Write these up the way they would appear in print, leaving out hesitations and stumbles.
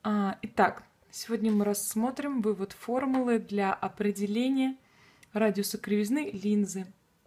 Итак, сегодня мы рассмотрим вывод формулы для определения радиуса кривизны линзы.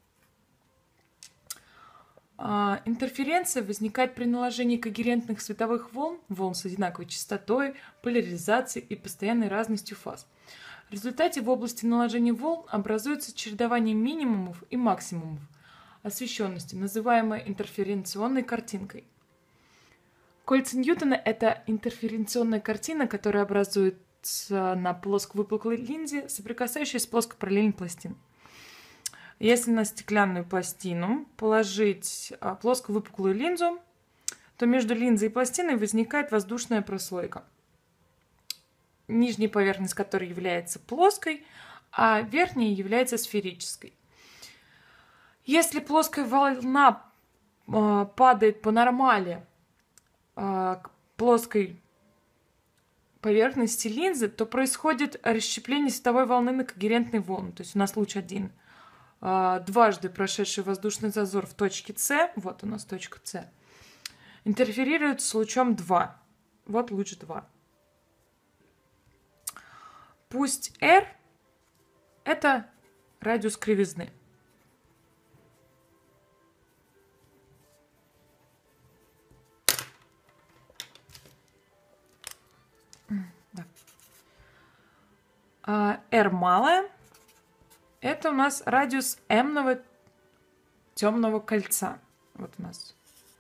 Интерференция возникает при наложении когерентных световых волн с одинаковой частотой, поляризацией и постоянной разностью фаз. В результате в области наложения волн образуется чередование минимумов и максимумов освещенности, называемое интерференционной картинкой. Кольца Ньютона – это интерференционная картина, которая образуется на плоско-выпуклой линзе, соприкасающейся с плоско-параллельной пластиной. Если на стеклянную пластину положить плоско-выпуклую линзу, то между линзой и пластиной возникает воздушная прослойка, нижняя поверхность которой является плоской, а верхняя является сферической. Если плоская волна падает по нормали к плоской поверхности линзы, то происходит расщепление световой волны на когерентные волны. То есть у нас луч один, дважды прошедший воздушный зазор в точке С, вот у нас точка С, интерферирует с лучом 2. Вот луч 2. Пусть R – это радиус кривизны. R малая – это у нас радиус m-ного темного кольца. Вот у нас.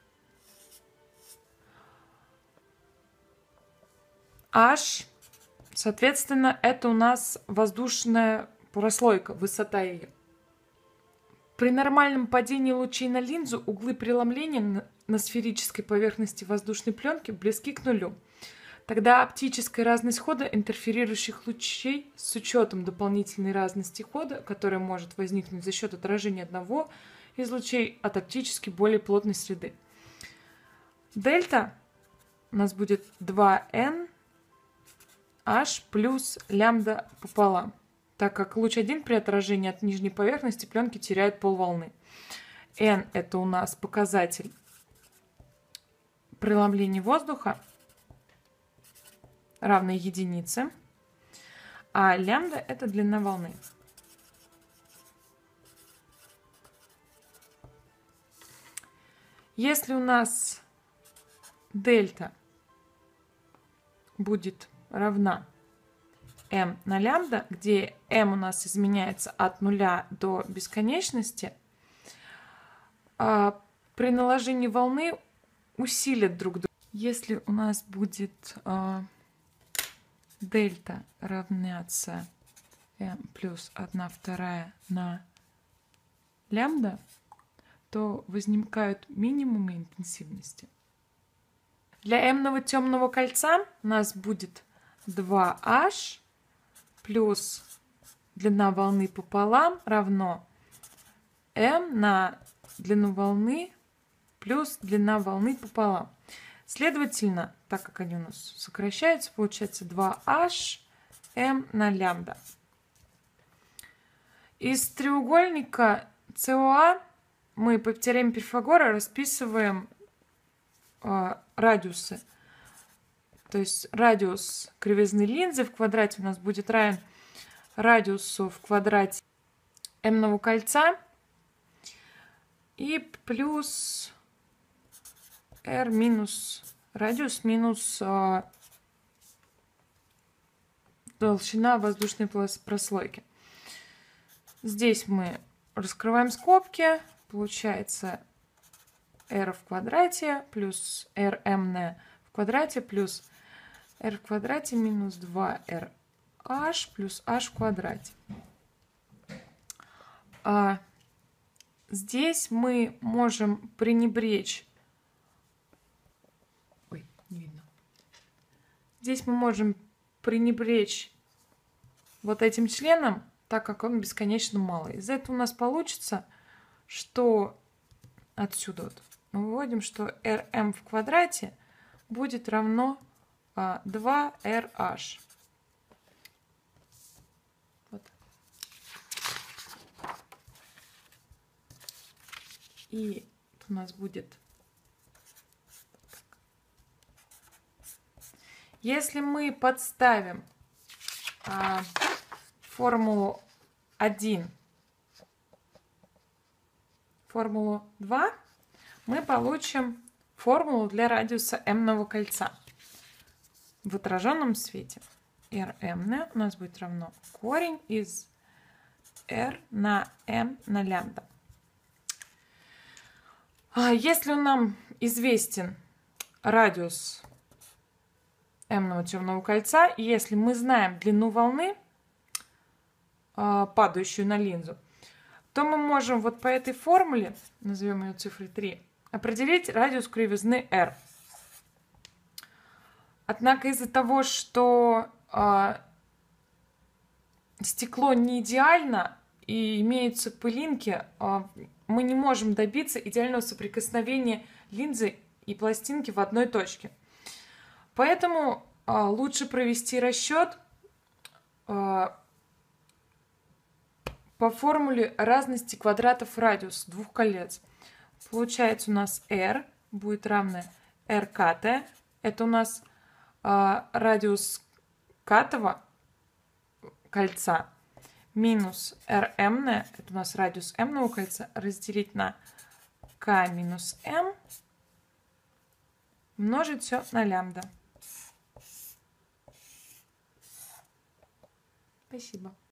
H, соответственно, это у нас воздушная прослойка, высота ее. При нормальном падении лучей на линзу углы преломления на сферической поверхности воздушной пленки близки к нулю. Тогда оптическая разность хода интерферирующих лучей с учетом дополнительной разности хода, которая может возникнуть за счет отражения одного из лучей от оптически более плотной среды. Дельта у нас будет 2n h плюс лямбда пополам, так как луч 1 при отражении от нижней поверхности пленки теряет полволны. n – это у нас показатель преломления воздуха, равной единице, а лямбда – это длина волны. Если у нас дельта будет равна m на лямбда, где m у нас изменяется от нуля до бесконечности, при наложении волны усилят друг друга. Если у нас будет дельта равняться m плюс 1/2 на лямбда, то возникают минимумы интенсивности. Для m-ного темного кольца у нас будет 2h плюс длина волны пополам равно m на длину волны плюс длина волны пополам. Следовательно, так как они у нас сокращаются, получается 2h m на лямбда. Из треугольника COA мы по теореме Пифагора расписываем радиусы. То есть радиус кривизны линзы в квадрате у нас будет равен радиусу в квадрате m-ного кольца и плюс r минус радиус минус толщина воздушной прослойки. Здесь мы раскрываем скобки. Получается r в квадрате плюс rm в квадрате плюс r в квадрате минус 2rh плюс h в квадрате. Здесь мы можем пренебречь. Ой, не видно. Здесь мы можем пренебречь вот этим членом, так как он бесконечно малый. Из этого у нас получится, что отсюда вот мы выводим, что rm в квадрате будет равно 2rh. Вот. И у нас будет Если мы подставим формулу 1, формулу 2, мы получим формулу для радиуса m-ного кольца. В отраженном свете Rm у нас будет равно корень из r на m на лямбда. Если нам известен радиус m-ного темного кольца, и если мы знаем длину волны, падающую на линзу, то мы можем вот по этой формуле, назовем ее цифрой 3, определить радиус кривизны r. Однако из-за того, что стекло не идеально и имеются пылинки, мы не можем добиться идеального соприкосновения линзы и пластинки в одной точке. Поэтому лучше провести расчет по формуле разности квадратов радиуса двух колец. Получается, у нас r будет равно r катая. Это у нас радиус катого кольца, минус Rm, это у нас радиус m-ного кольца, разделить на k минус m, умножить все на лямбда. Спасибо.